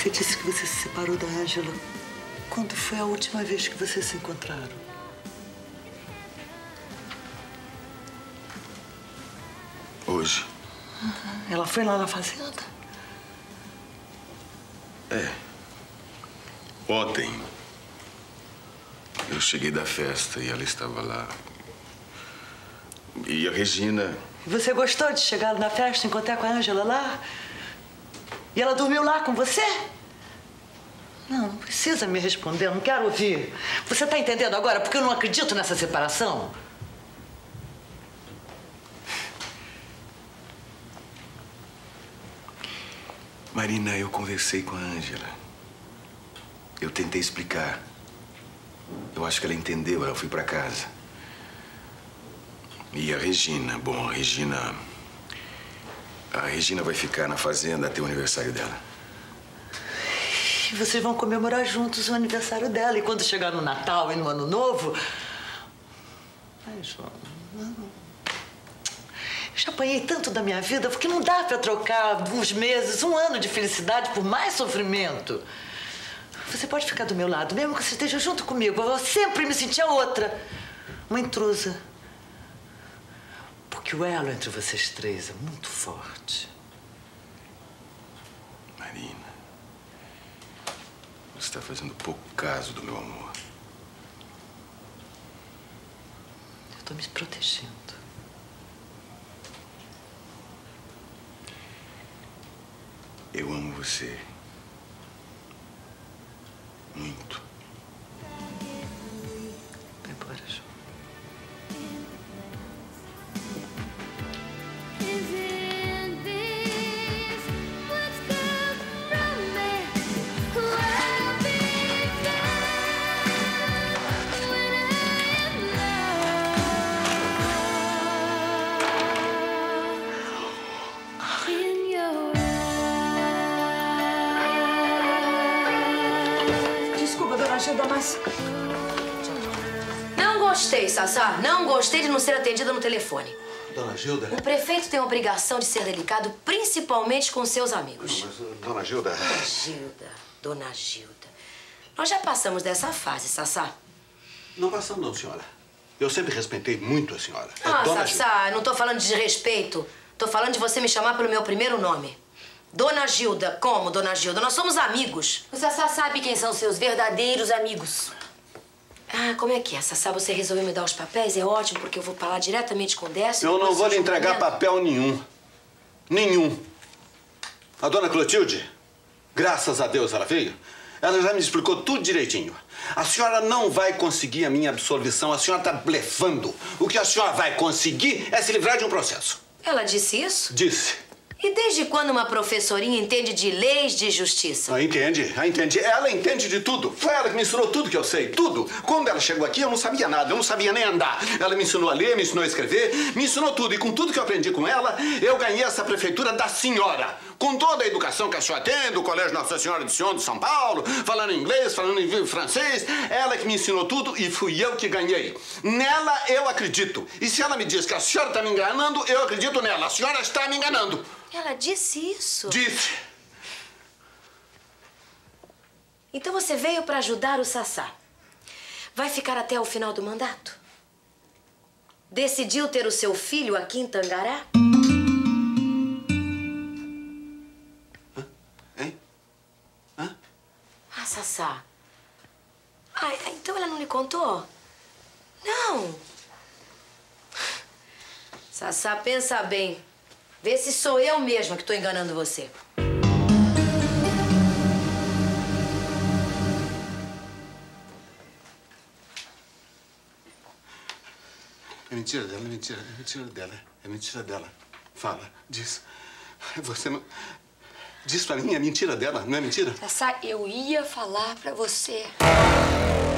Você disse que você se separou da Ângela. Quando foi a última vez que vocês se encontraram? Hoje. Ela foi lá na fazenda? É. Ontem. Eu cheguei da festa e ela estava lá. E a Regina... Você gostou de chegar na festa e encontrar com a Ângela lá? E ela dormiu lá com você? Não precisa me responder, eu não quero ouvir. Você tá entendendo agora porque eu não acredito nessa separação? Marina, eu conversei com a Ângela. Eu tentei explicar. Eu acho que ela entendeu, eu fui pra casa. E a Regina, bom, a Regina vai ficar na fazenda até o aniversário dela. E vocês vão comemorar juntos o aniversário dela. E quando chegar no Natal e no Ano Novo... Ai, João, não. Eu já apanhei tanto da minha vida porque não dá pra trocar uns meses, um ano de felicidade por mais sofrimento. Você pode ficar do meu lado, mesmo que você esteja junto comigo. Eu sempre me senti a outra. Uma intrusa. Porque o elo entre vocês três é muito forte. Marina, você está fazendo pouco caso do meu amor. Eu tô me protegendo. Eu amo você. Muito. Vai embora, João. Desculpa, dona Gilda, mas... Não gostei, Sassá. Não gostei de não ser atendida no telefone. Dona Gilda... O prefeito tem a obrigação de ser delicado, principalmente com seus amigos. Não, mas, Dona Gilda... Dona Gilda. Nós já passamos dessa fase, Sassá. Não passamos não, senhora. Eu sempre respeitei muito a senhora. Sassá, Gilda. Não tô falando de respeito. Tô falando de você me chamar pelo meu primeiro nome. Dona Gilda. Como, Dona Gilda? Nós somos amigos. O Sassá sabe quem são seus verdadeiros amigos. Ah, como é que é, Sassá? Você resolveu me dar os papéis? É ótimo, porque eu vou falar diretamente com o Décio. Eu não vou lhe entregar papel nenhum. Nenhum. A dona Clotilde, graças a Deus ela veio, ela já me explicou tudo direitinho. A senhora não vai conseguir a minha absolvição, a senhora está blefando. O que a senhora vai conseguir é se livrar de um processo. Ela disse isso? Disse. E desde quando uma professorinha entende de leis de justiça? Entende. Ela entende de tudo. Foi ela que me ensinou tudo que eu sei, tudo. Quando ela chegou aqui, eu não sabia nada, eu não sabia nem andar. Ela me ensinou a ler, me ensinou a escrever, me ensinou tudo. E com tudo que eu aprendi com ela, eu ganhei essa prefeitura da senhora. Com toda a educação que a senhora tem, do Colégio Nossa Senhora de Sion de São Paulo, falando inglês, falando em francês, ela que me ensinou tudo e fui eu que ganhei. Nela eu acredito. E se ela me diz que a senhora está me enganando, eu acredito nela. A senhora está me enganando. Ela disse isso? Disse. Então você veio para ajudar o Sassá. Vai ficar até o final do mandato? Decidiu ter o seu filho aqui em Tangará? Hein? Hã? Ah, Sassá. Ah, então ela não lhe contou? Não. Sassá, pensa bem. Vê se sou eu mesma que estou enganando você. É mentira dela, é mentira dela. É mentira dela. Fala, diz. Você não... Diz pra mim, é mentira dela, não é mentira? Sassá, eu ia falar pra você.